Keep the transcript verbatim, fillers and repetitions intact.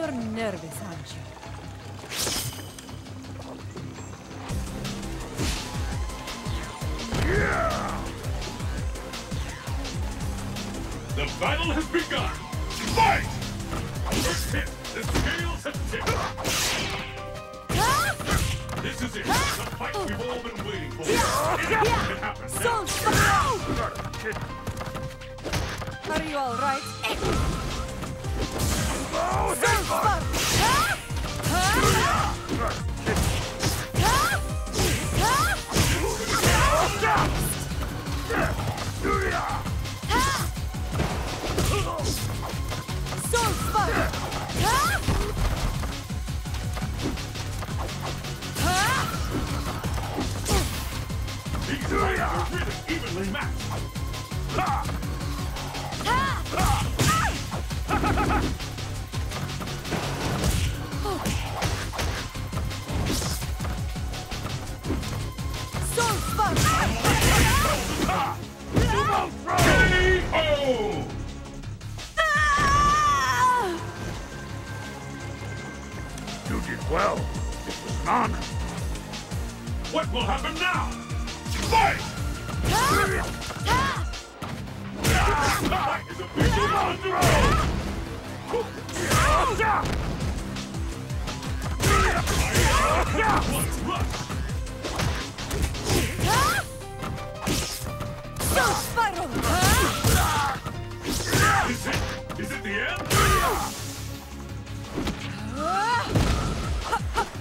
You're nervous, aren't you? The battle has begun! Fight! First hit, the scales have tipped! This is it, the fight we've all been waiting for! Anything can happen now! Are you all right? These fighters are really evenly matched! K O! You did well. It was an honor. What will happen now? Fight! The fight is officially underway! One rush! Is it? Is it the end?